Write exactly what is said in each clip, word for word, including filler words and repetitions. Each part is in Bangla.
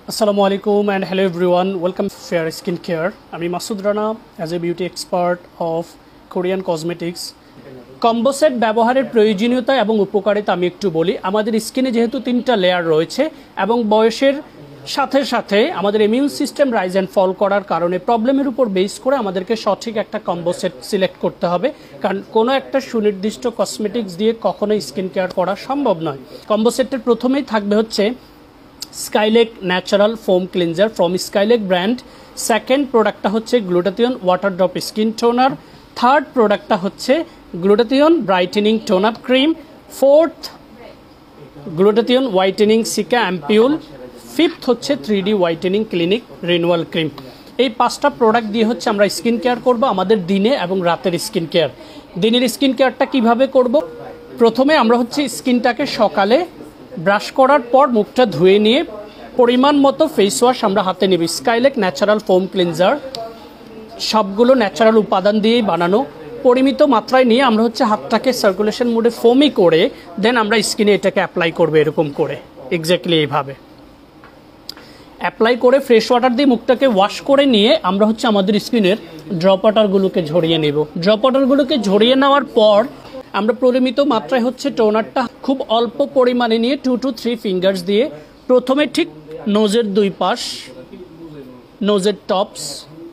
Assalamu alaikum and hello everyone. Welcome to Fair Skin Care. I'm Masood Rana as a beauty expert of Korean cosmetics. Combo set ব্যবহারের প্রয়োজনীয়তা এবং উপকারিতা আমি একটু বলি। আমাদের স্কিনে যেহেতু তিনটা লেয়ার রয়েছে এবং বয়সের সাথে সাথে আমাদের immune system rise and fall করার কারণে প্রবলেমের উপর বেস করে আমাদেরকে সঠিক একটা কম্বো সেট সিলেক্ট করতে হবে, কারণ কোনো একটা সুনির্দিষ্ট কসমেটিক্স দিয়ে কখনোই স্কিন কেয়ার করা সম্ভব নয়। কম্বো সেটের প্রথমেই থাকবে হচ্ছে Skylake natural foam cleanser from Skylake brand. Second প্রোডাক্টটা হচ্ছে glutathione water drop skin toner. Third প্রোডাক্টটা হচ্ছে glutathione brightening tone up cream. Fourth glutathione whitening cica ampoule. Fifth হচ্ছে three D whitening clinic renewal cream. এই পাঁচটা প্রোডাক্ট দিয়ে হচ্ছে আমরা স্কিন কেয়ার করব আমাদের দিনে এবং রাতের স্কিন কেয়ার। দিনের স্কিন কেয়ারটা কিভাবে করব? প্রথমে আমরা হচ্ছে স্কিনটাকে সকালে ব্রাশ করার পর মুখটা ধুয়ে নিয়ে পরিমাণ মতো ফেস ওয়াশ আমরা হাতে নেব। স্কাইলেক ন্যাচারাল ফোম ক্লিনজার সবগুলো ন্যাচারাল উপাদান দিয়েই বানানো। পরিমিত মাত্রায় নিয়ে আমরা হচ্ছে হাতটাকে সার্কুলেশন মোডে ফোমি করে দেন আমরা স্কিনে এটাকে অ্যাপ্লাই করবো এরকম করে, এক্স্যাক্টলি এইভাবে অ্যাপ্লাই করে ফ্রেশ ওয়াটার দিয়ে মুখটাকে ওয়াশ করে নিয়ে আমরা হচ্ছে আমাদের স্কিনের ড্রপ ওয়াটারগুলোকে ঝরিয়ে নেব। ড্রপ ওয়াটারগুলোকে ঝরিয়ে নেওয়ার পর আমরা পরিমিত মাত্রায় হচ্ছে টোনারটা খুব অল্প পরিমাণে নিয়ে টু টু থ্রি ফিঙ্গার্স দিয়ে প্রথমে ঠিক নোজের দুই পাশ, নোজের টপস,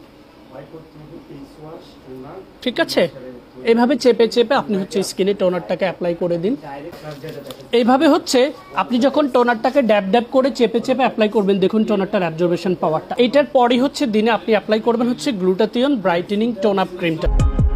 ঠিক আছে, এইভাবে চেপে চেপে আপনি হচ্ছে স্কিনে টোনারটাকে অ্যাপ্লাই করে দিন। এইভাবে হচ্ছে আপনি যখন টোনারটাকে ড্যাব ড্যাব করে চেপে চেপে অ্যাপ্লাই করবেন, দেখুন টোনারটার অ্যাবজর্বেশন পাওয়ারটা। এইটার পরই হচ্ছে দিনে আপনি অ্যাপ্লাই করবেন হচ্ছে গ্লুটাথিয়ন ব্রাইটেনিং টোন আপ ক্রিমটা।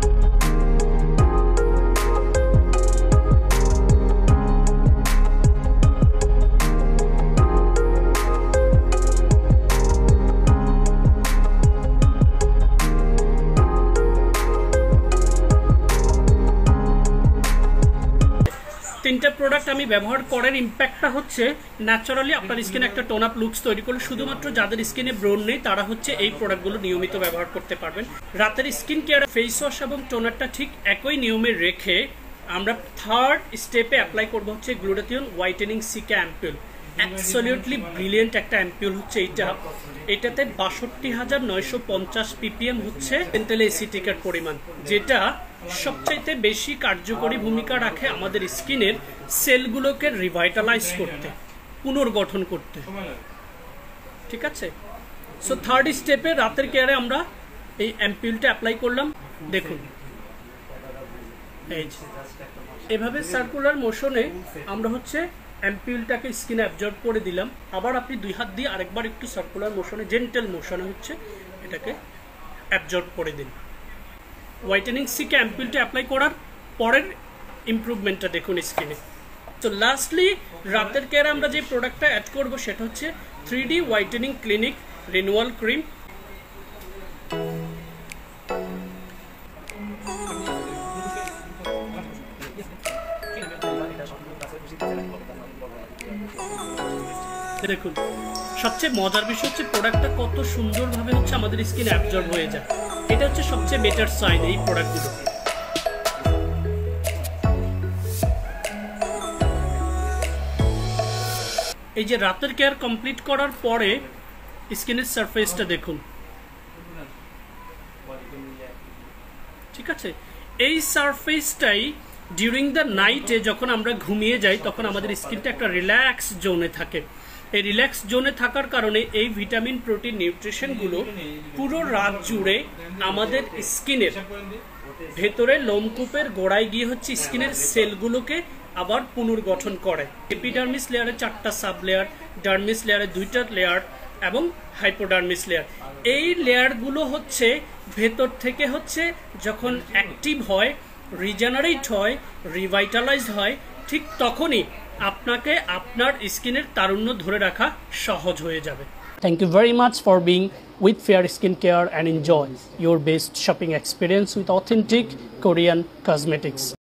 তিনটা প্রোডাক্ট আমি ব্যবহার করার ইম্প্যাক্টটা হচ্ছে ন্যাচারালি আপনার স্কিনে একটা টোন আপ লুকস তৈরি করলে শুধুমাত্র যাদের স্কিনে ব্রণ নেই তারা হচ্ছে এই প্রোডাক্টগুলো নিয়মিত ব্যবহার করতে পারবেন। রাতের স্কিন কেয়ার ফেস ওয়াশ এবং টোনারটা ঠিক একই নিয়মে রেখে আমরা থার্ড স্টেপে অ্যাপ্লাই করবো হচ্ছে glutathione whitening cica ampoule. Absolutely brilliant একটা অ্যাম্পিউল হচ্ছে এইটা। এটাতে বাষট্টি হাজার নয়শো পঞ্চাশ পিপিএম হচ্ছে পেন্টেল এসিটিকের পরিমাণ, যেটা সবচাইতে বেশি কার্যকরী ভূমিকা রাখে আমাদের স্কিনের সেলগুলোকে রিভাইটালাইজ করতে, পুনর্গঠন করতে, ঠিক আছে। সো থার্ড স্টেপে রাতের কেয়ারে আমরা এই অ্যাম্পিউলটা অ্যাপ্লাই করলাম। দেখুন এই এভাবে সার্কুলার মোশনে আমরা হচ্ছে অ্যাম্পিউলটাকে স্কিনে অ্যাবজর্ব করে দিলাম। আবার আপনি দুই হাত দিয়ে আরেকবার একটু সার্কুলার মোশনে, জেন্টেল মোশনে হচ্ছে এটাকে অ্যাবজর্ব করে দিন। হোয়াইটেনিং সিকে অ্যাম্পিউলটা অ্যাপ্লাই করার পরের ইমপ্রুভমেন্টটা দেখুন স্কিনে। তো লাস্টলি রাতের কেয়ারে আমরা যে প্রোডাক্টটা অ্যাড করবো সেটা হচ্ছে three D whitening clinic renewal cream. দেখুন সবচেয়ে মজার বিষয় হচ্ছে প্রোডাক্টটা কত সুন্দরভাবে হচ্ছে আমাদের স্কিনে অ্যাবজর্ব হয়ে যায়। এটা হচ্ছে সবচেয়ে বেটার সাইন এই প্রোডাক্টগুলো। এই যে রাতের কেয়ার কমপ্লিট করার পরে স্কিনের সারফেসটা দেখুন, ঠিক আছে। এই সারফেসটাই ডিউরিং দ্য নাইটে যখন আমরা ঘুমিয়ে যাই তখন আমাদের স্কিনটা একটা রিল্যাক্স জোনে থাকে। এই রিল্যাক্স জোনে থাকার কারণে এই ভিটামিন প্রোটিন নিউট্রিশনগুলো পুরো রাত জুড়ে আমাদের স্কিনের ভেতরে লোমকূপের গোড়ায় গিয়ে হচ্ছে স্কিনের সেলগুলোকে আবার পুনর্গঠন করে। এপিডার্মিস লেয়ারে চারটা সাব লেয়ার, ডার্মিস লেয়ারে দুইটা লেয়ার এবং হাইপোডার্মিস লেয়ার। এই লেয়ারগুলো হচ্ছে ভেতর থেকে হচ্ছে যখন অ্যাক্টিভ হয়, রিজেনারেট হয়, রিভাইটালাইজ হয়, ঠিক তখনই আপনাকে আপনার স্কিনের তারুণ্য ধরে রাখা সহজ হয়ে যাবে। Thank you very much for being with Fair Skin Care and enjoy your best shopping experience with authentic Korean cosmetics.